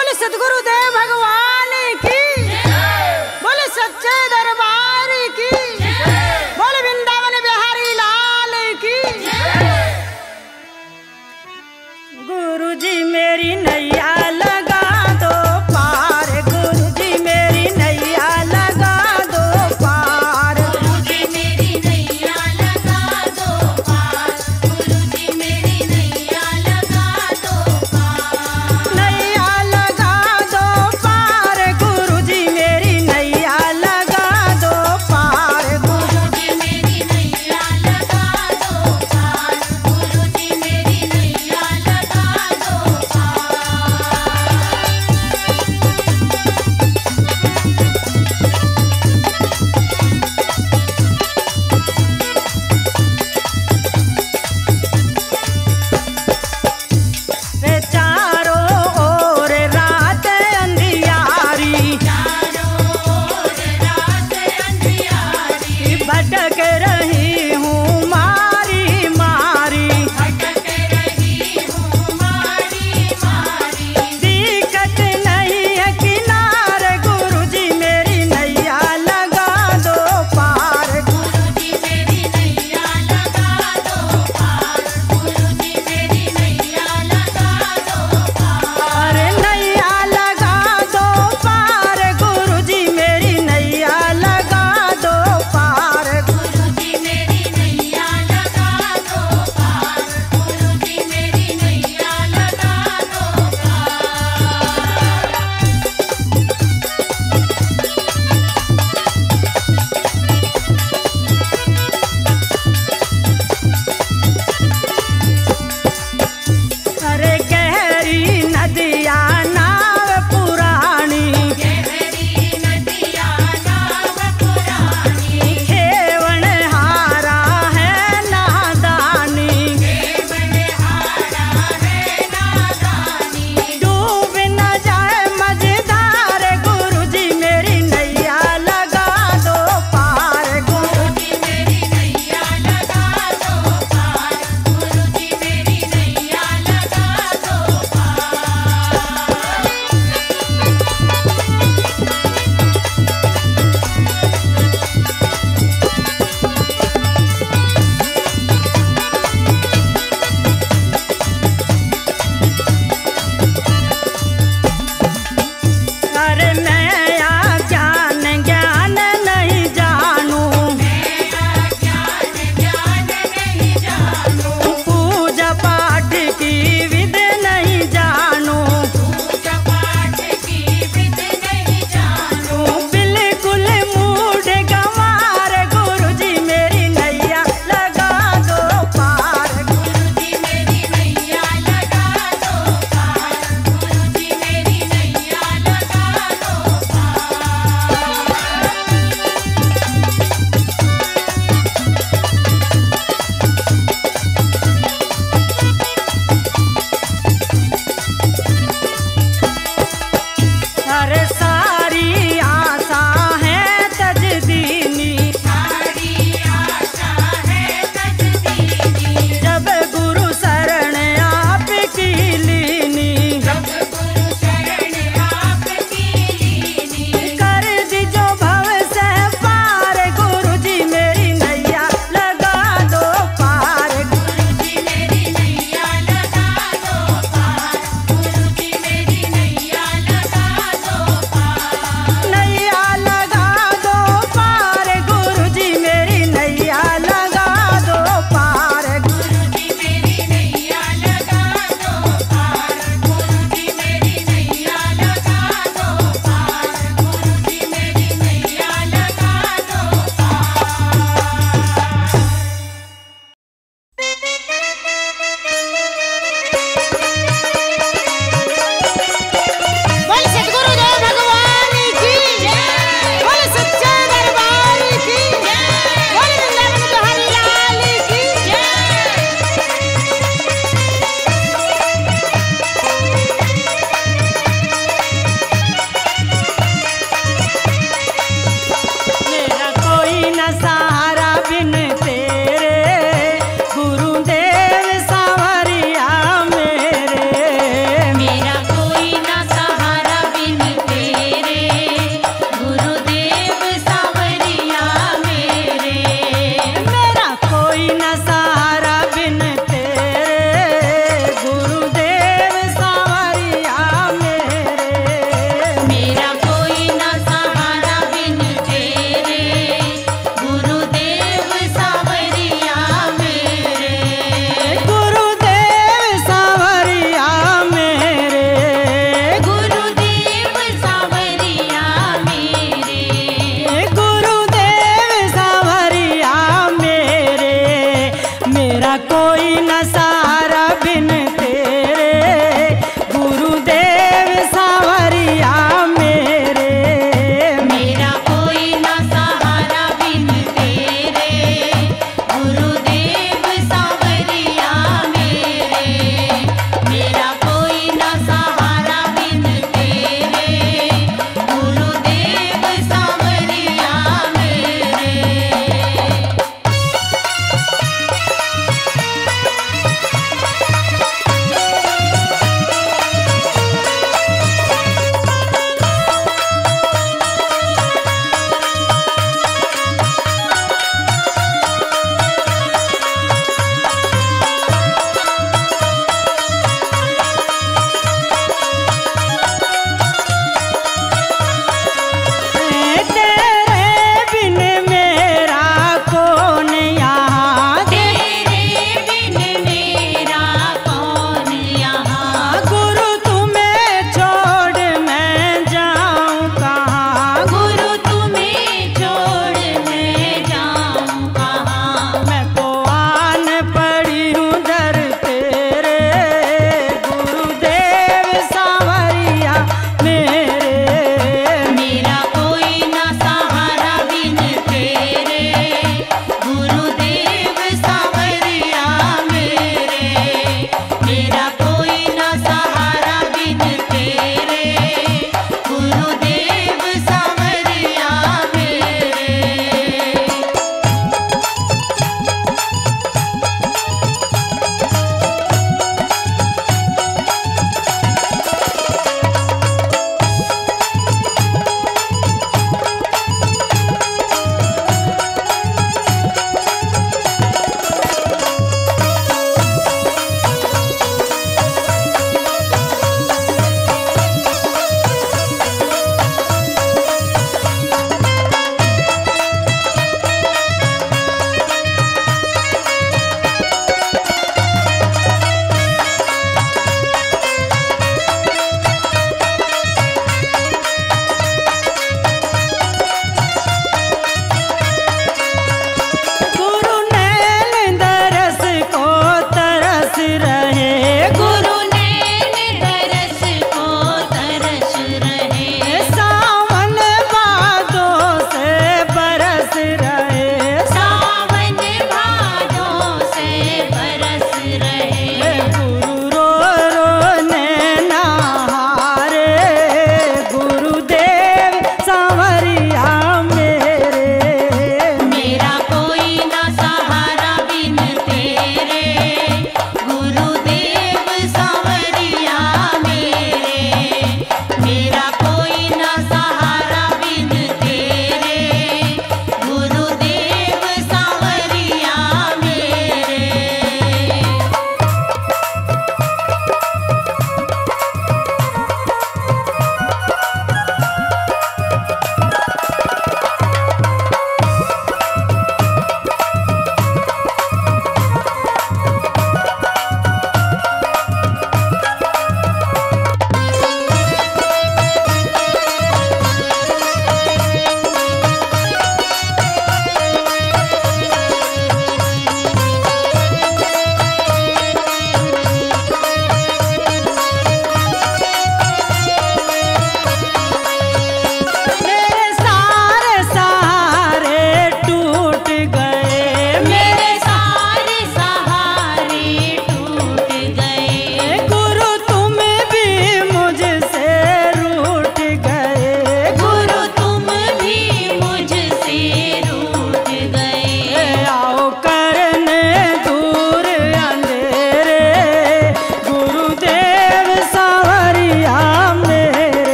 बोले सतगुरुदेव भगवान की, बोले सच्चे दरबार की, बोले वृंदावन बिहारी लाल की। गुरुजी मेरी नैया लगा दो पार, गुरुजी मेरी नैया लगा दो पार, गुरुजी मेरी नैया लगा दो पार, गुरुजी मेरी नैया लगा दो पार, नैया लगा दो पार, गुरुजी मेरी नैया लगा दो पार, गुरुजी मेरी नैया लगा दो पार, गुरुजी मेरी नैया लगा दो पार।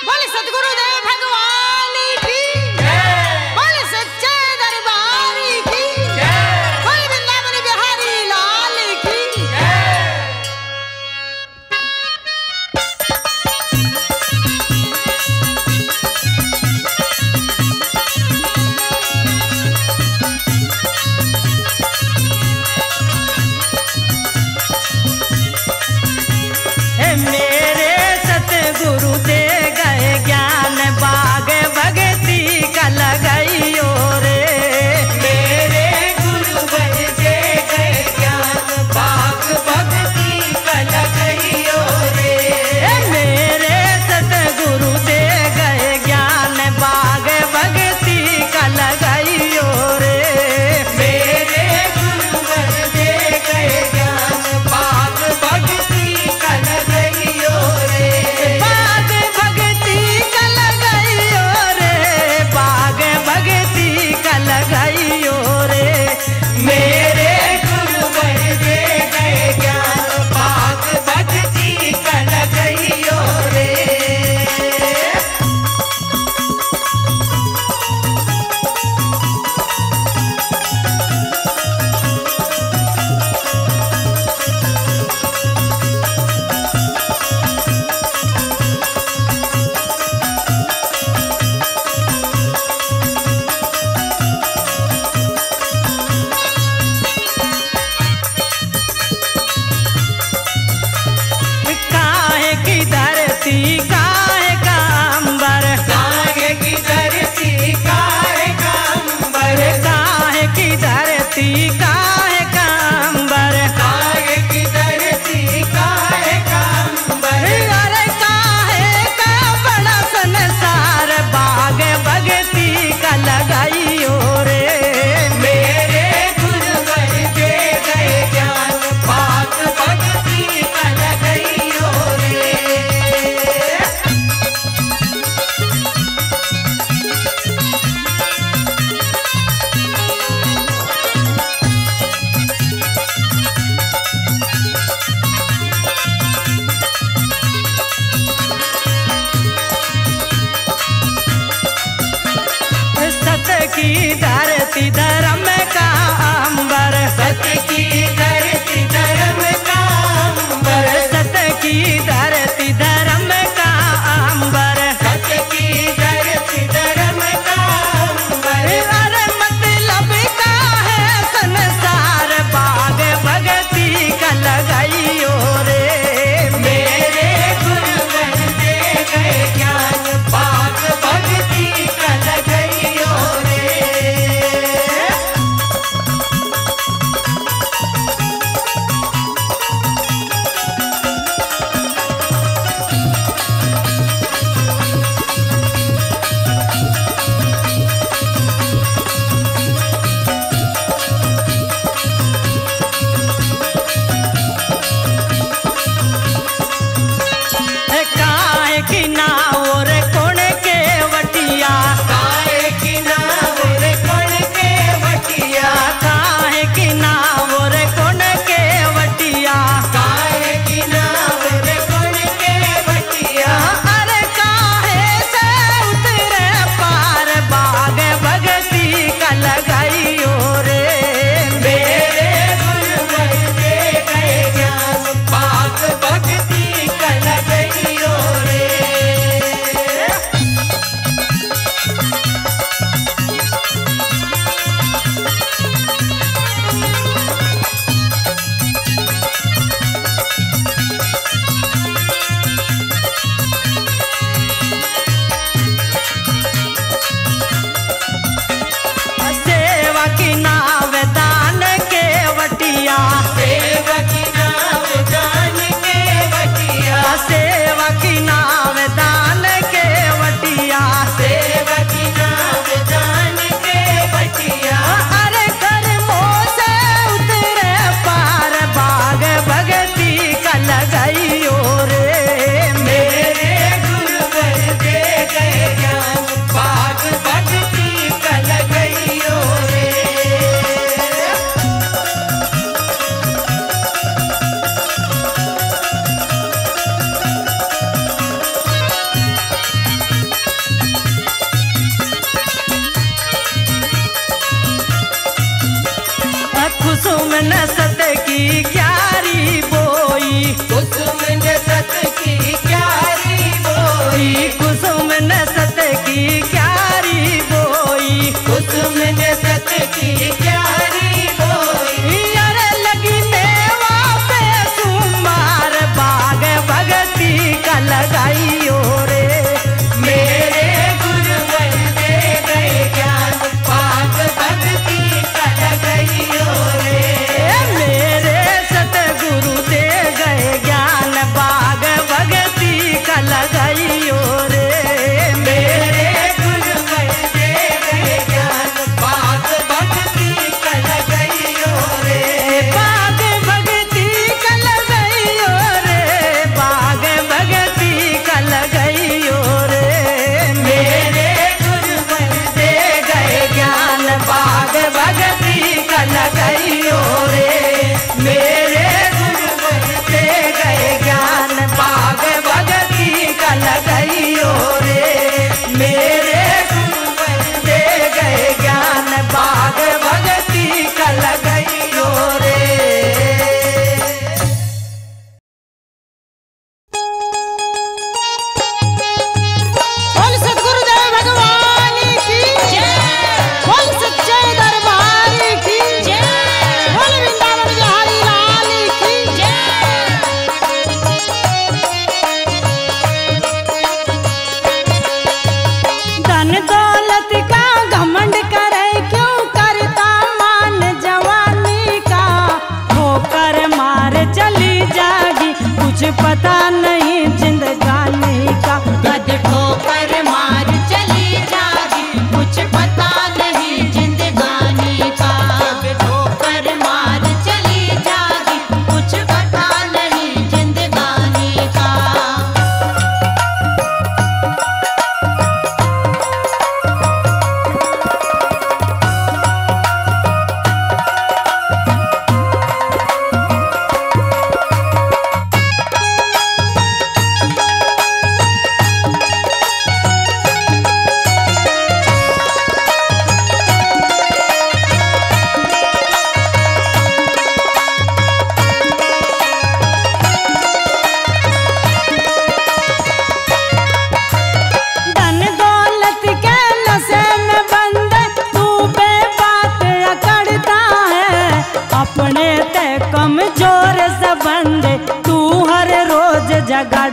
बोले सतगुरुदेव भगवान की, बोले सच्चे दरबार की, बोले वृंदावन बिहारी लाल की। मेरे सतगुरु दे गए ज्ञान बाग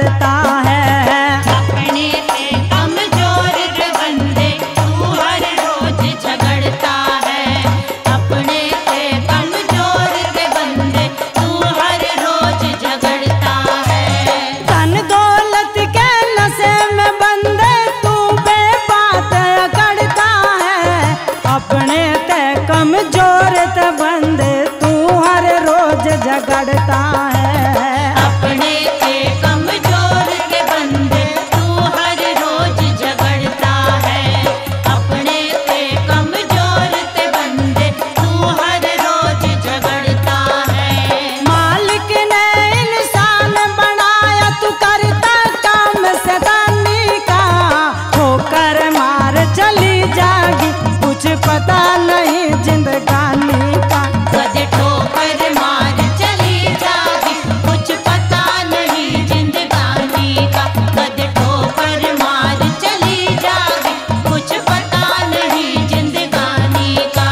जगड़ता है। अपने से कमजोर के बंदे तू हर रोज झगड़ता है। अपने से कमजोर के बंदे तू हर रोज झगड़ता है। धन दौलत के नशे में बंदे तू बेबात करता है। अपने ते कमजोर ते बंदे तू हर रोज झगड़ता है। अपने से कमजोर के बंदे तू हर रोज झगड़ता है। अपने से कमजोर के बंदे तू हर रोज झगड़ता है। मालिक ने इंसान बनाया तू करता काम सदानी का। ठोकर मार चली जागी कुछ पता नहीं जिंदगानी का। कद ठोकर मार चली जागी कुछ पता नहीं जिंदगानी का। कद ठोकर मार चली जागी कुछ पता नहीं जिंदगानी का।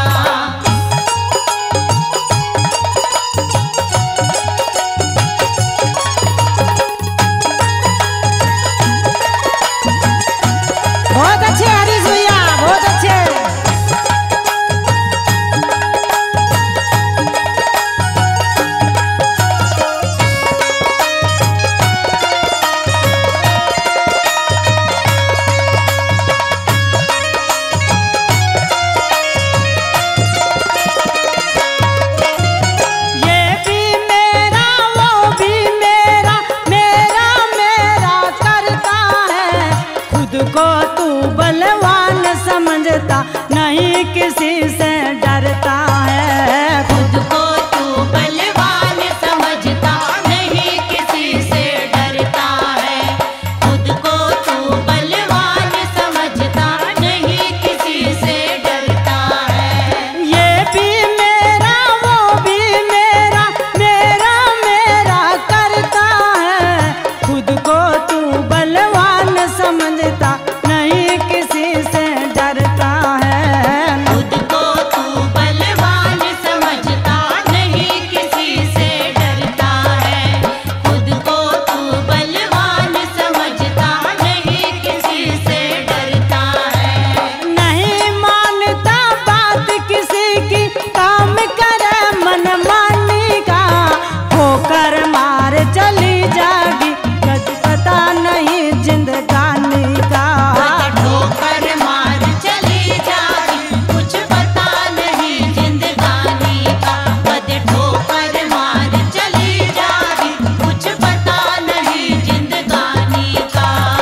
बहुत अच्छे हरीश भैया, बहुत अच्छे। ये भी मेरा वो भी मेरा, मेरा मेरा करता है। खुद को तू बलवान समझता नहीं किसी से डरता है। खुद को तू बलवान समझता नहीं किसी से डरता है। खुद को तू बलवान समझता नहीं किसी से डरता है। ये भी मेरा वो भी मेरा, मेरा मेरा करता है। खुद को तू बलवान समझता नहीं किसी से डरता है। खुद को तू बलवान समझता नहीं किसी से डरता है। खुद को तू बलवान समझता नहीं किसी से डरता है। नहीं मानता बात किसी की, काम करे मनमानी का। होकर मार चली जागी कुछ पता नहीं जिंदगानी का। कद ठोकर मार चली जागी कुछ पता नहीं जिंदगानी का। कद ठोकर मार चली जागी कुछ पता नहीं जिंदगानी का।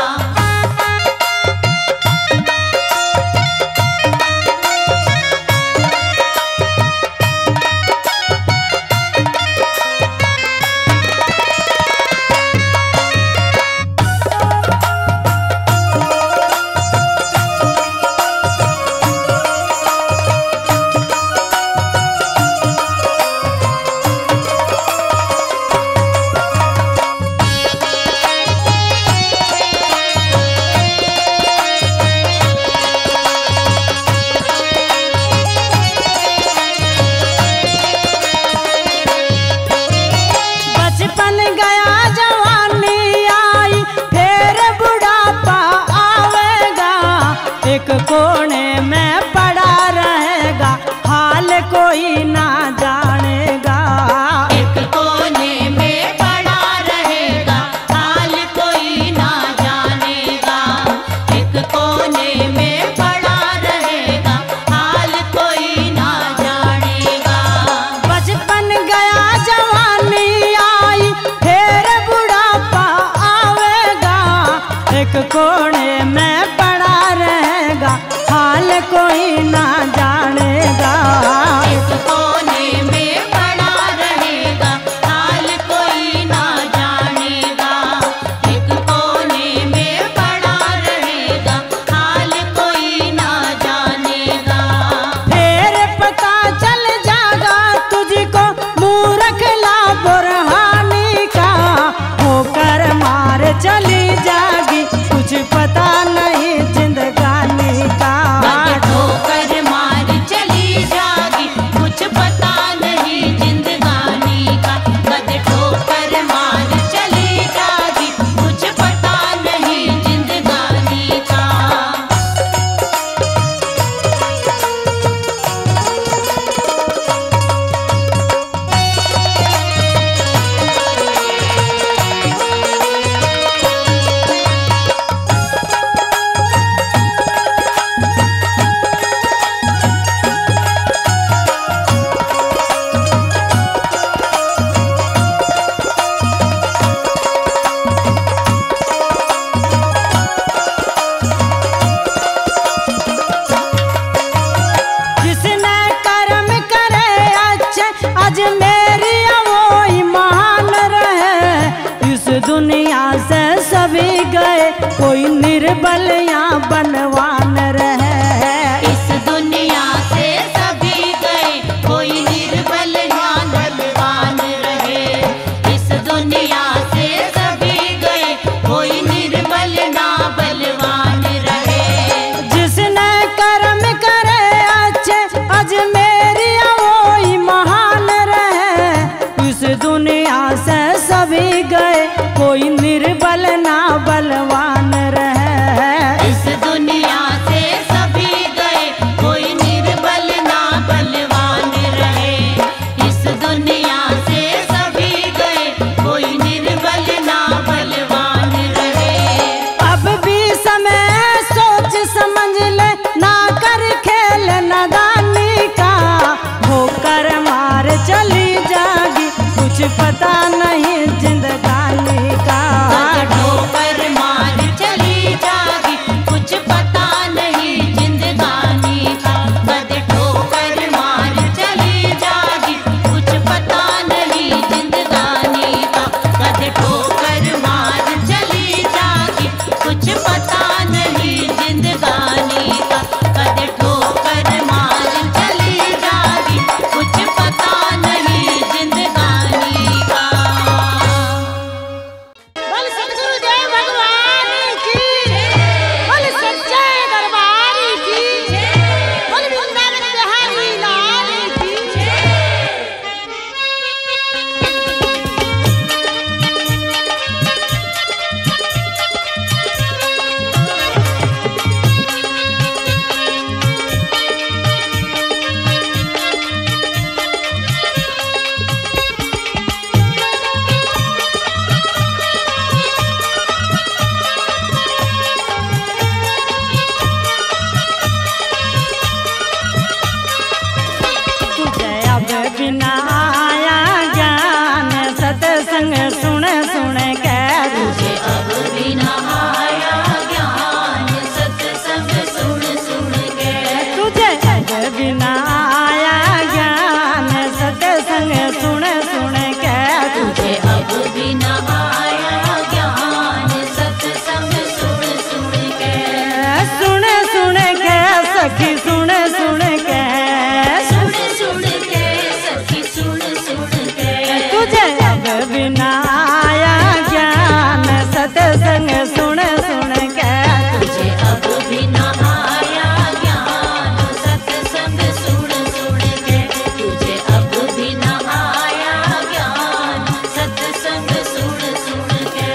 बचपन गया जवानी आई फिर बुढ़ापा आवेगा। एक कोने में पड़ा रहेगा हाल कोई ना जानेगा। एक कोने में पड़ा रहेगा हाल कोई ना जानेगा। एक कोने में पड़ा रहेगा हाल कोई ना जानेगा। बचपन गया जवानी आई फिर बुढ़ापा आवेगा। एक कोने में पड़ा रहेगा हाल कोई ना जानेगा। एक कोने में पड़ा रहेगा हाल कोई ना जानेगा। एक कोने में पड़ा रहेगा हाल कोई ना जानेगा। फिर पता चल जागा तुझको मूर्ख ला बुरहानी का। होकर मार चली जागी कुछ पता नहीं जिंदगानी का। कद ठोकर मार चली जागी कुछ पता नहीं जिंदगानी का। कद ठोकर मार चली जागी कुछ कोई निर्बल या बलवान रहे। इस दुनिया से सभी गए, कोई निर्बल या बलवान रहे। इस दुनिया से सभी गए, कोई निर्बल ना बलवान रहे। जिसने कर्म करे अच्छे अजमेरिया वही महान रहे। इस दुनिया से सभी गए, कोई निर्बल ना बलवान रहे। इस दुनिया से सभी गए, कोई निर्बल ना बलवान रहे। इस दुनिया से सभी गए, कोई निर्बल ना बलवान रहे। अब भी समय सोच समझ ले, ना कर खेल नादानी का। होकर मार चली जागी, कुछ पता नहीं जिंदगानी का। ठोकर मार चली जागी, कुछ पता नहीं जिंदगानी का। कद ठोकर मार चली जागी, कुछ पता नहीं जिंदगानी का। कद ठोकर मार चली जागी, कुछ पता नहीं जिंदगानी का। कद ठोकर मार चली जागी, कुछ पता नहीं जिंदगानी का। बोल सतगुरुदेव भगवान की, बोल सच्चे दरबार की, बोल वृंदावन बिहारी लाल की। तुझे अब बिना आया ज्ञान, सत्संग सुन सुन के। तुझे अब बिना आया ज्ञान, सत्संग सुन सुन के। तुझे अब बिना आया ज्ञान, सत्संग सुन सुन के। तुझे अब बिना आया ज्ञान, सत्संग सुन सुन के। सुन सुन के सखी सुन सुन के। सुन सुन के सखी सुन सुन के। तुझे अब बिना आया ज्ञान, सत्संग सुन सुन के। तुझे अब बिना आया ज्ञान, सत्संग सुन सुन के। तुझे अब बिना आया ज्ञान, सत्संग सुन सुन के।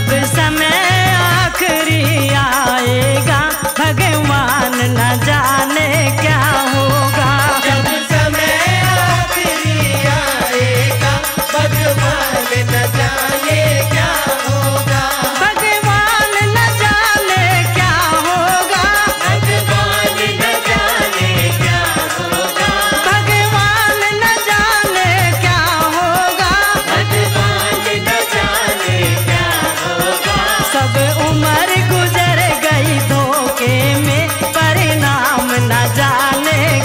जब समय आखिरी आएगा भगवान न जाने क्या होगा। जब समय आखिरी आएगा भगवान न जाने क्या होगा। भगवान न जाने क्या होगा। भगवान न जाने क्या होगा। भगवान न जाने क्या होगा। भगवान न जाने क्या होगा। सब उम्र गुजर गई धोखे में परिणाम न जाने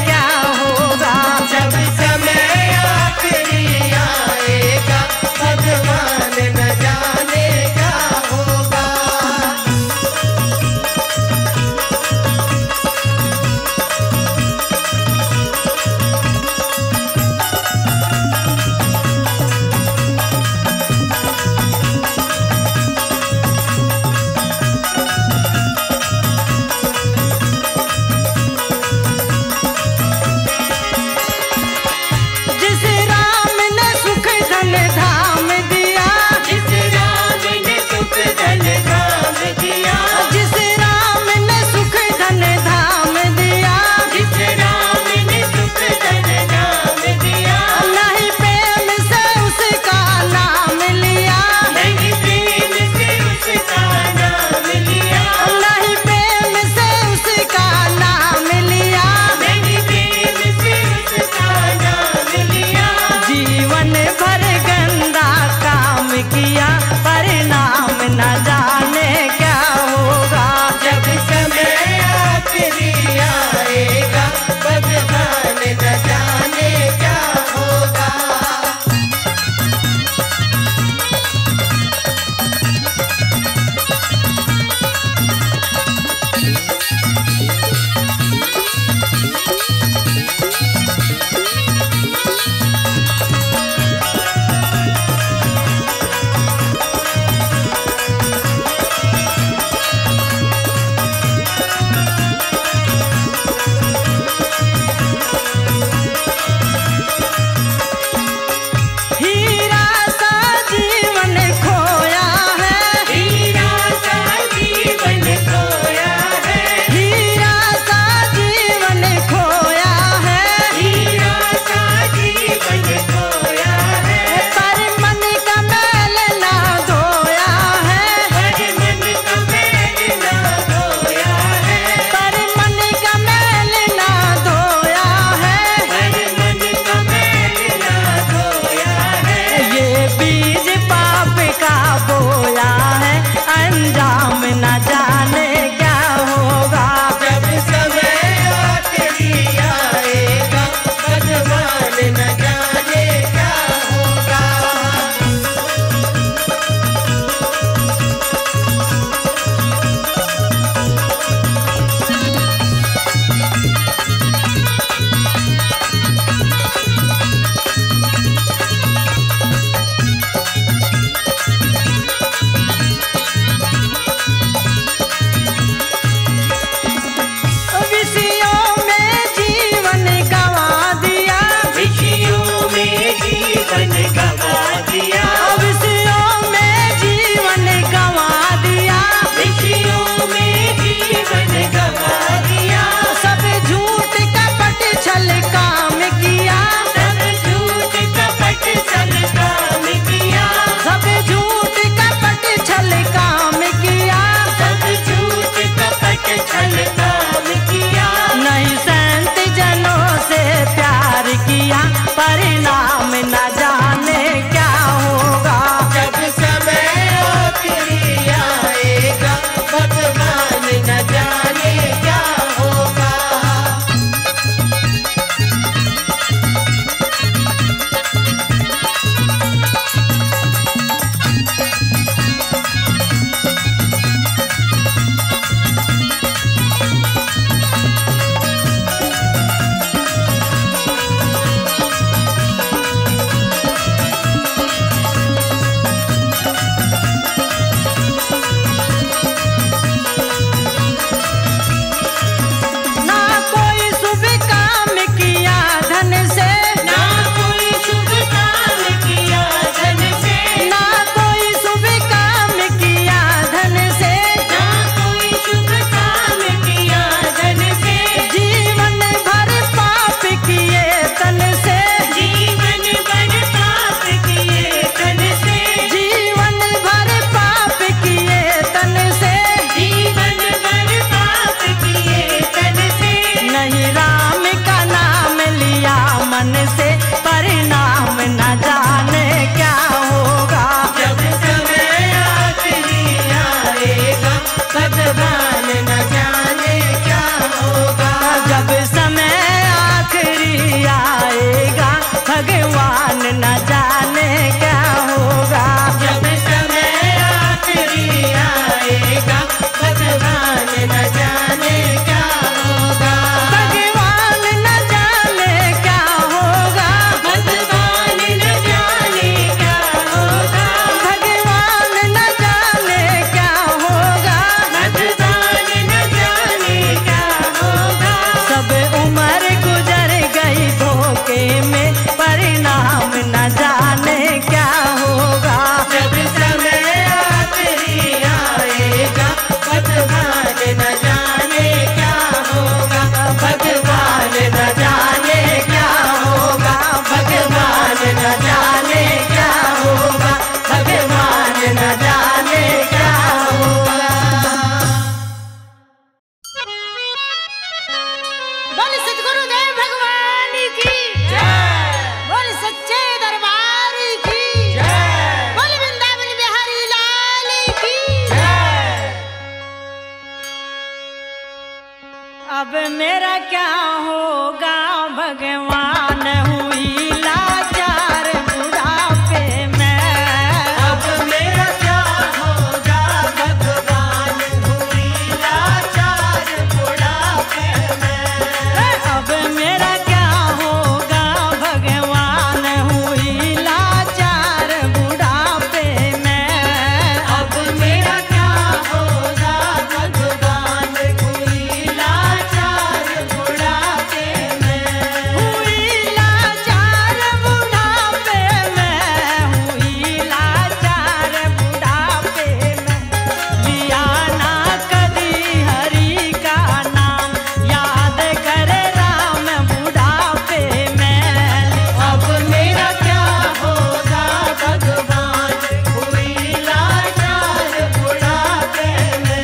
मेरा क्या होगा भगवान, हुई लाचार बुढ़ापे में। अब मेरा क्या होगा भगवान, हुई लाचार बुढ़ापे में। अब मेरा क्या होगा भगवान, हुई लाचार बुढ़ापे में। अब मेरा क्या होगा भगवान, हुई लाचार बुढ़ापे में। हुई लाचार बुढ़ापे में, हुई लाचार बुढ़ापे में। लिया ना कदी हरि का नाम, याद करे राम बुढ़ापे में। अब मेरा क्या होगा भगवान, हुई लाचार बुढ़ापे में।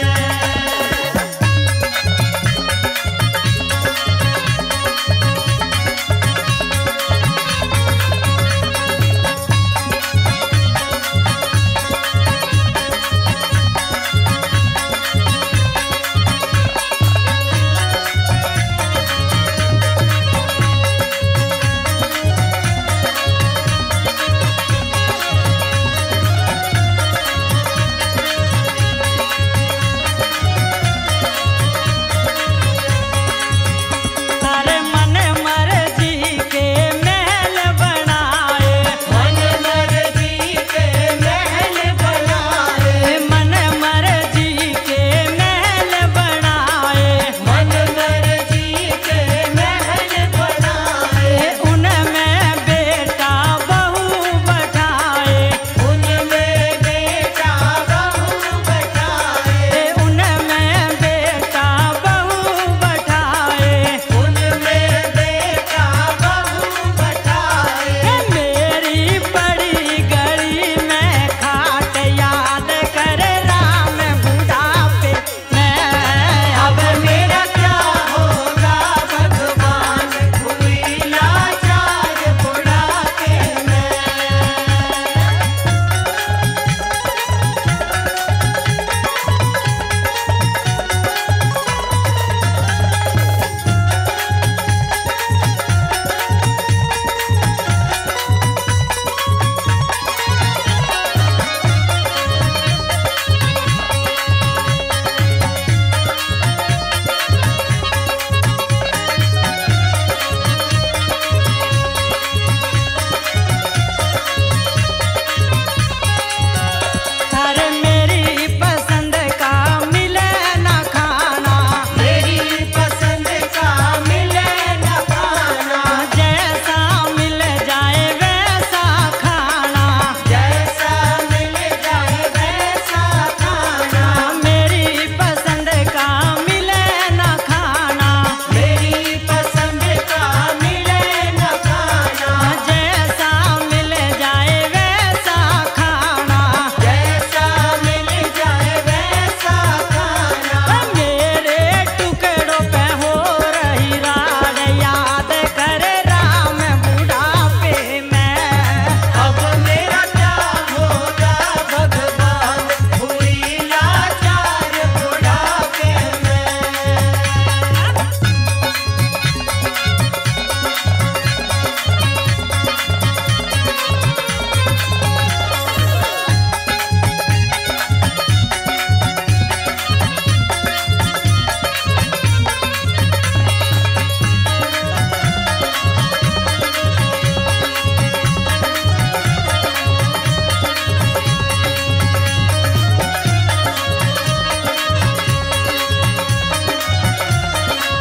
हर मन मर्जी के महल बनाए, मन मर्जी के महल बनाए, मन मर्जी के महल बनाए। मन मर्जी के महल बनाए। उनमें बेटा बहू बैठाए, उनमें बेटा बहू बैठाए, उनमें बेटा बहू बैठाए। उनमें बेटा बहू बैठाए। मेरी बड़ी गली में खाट, याद करे राम बुढ़ापे में। अब मेरा क्या होगा भगवान, हुई लाचार बुढ़ापे में। हर मेरी पसंद का मिले ना खाना, मेरी पसंद का मिले न खाना, जैसा मिल जाए वैसा खाना। जैसा मिल जाए वैसा खाना। मेरी पसंद का मिले ना खाना, मेरी पसंद का मिले न खाना, जैसा मिल जाए वैसा खाना। जैसा मिल जाए वैसा खाना। मेरे टुकड़ों पे हो रही राड, याद करे राम बुढ़ापे में। अब मेरा क्या होगा भगवान, हुई लाचार बुढ़ापे में।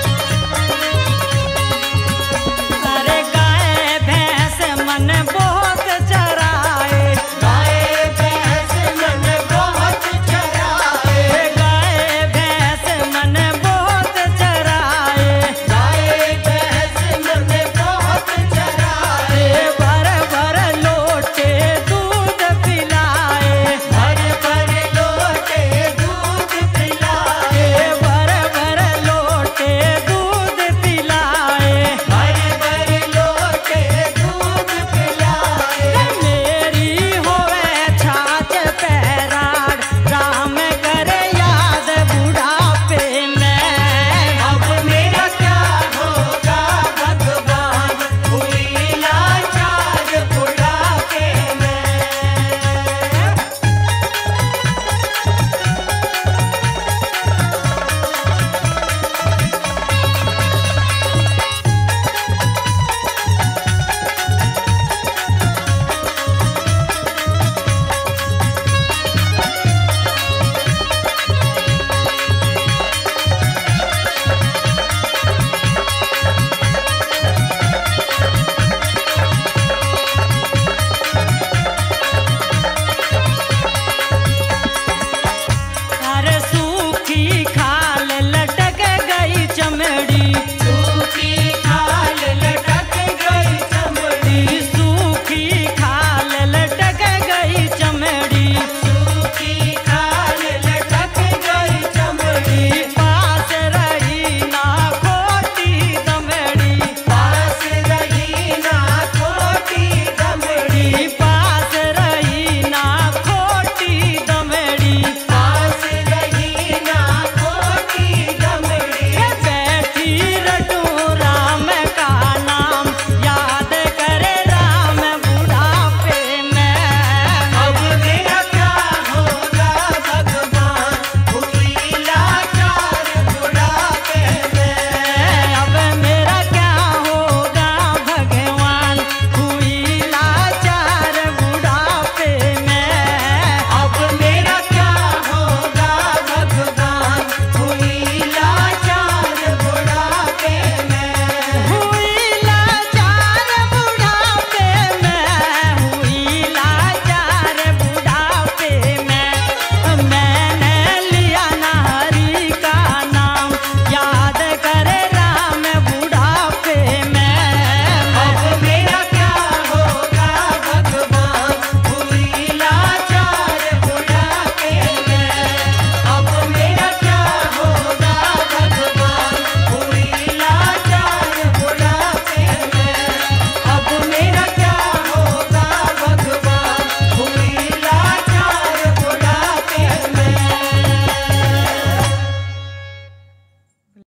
अरे गाय भैंस मन बहुत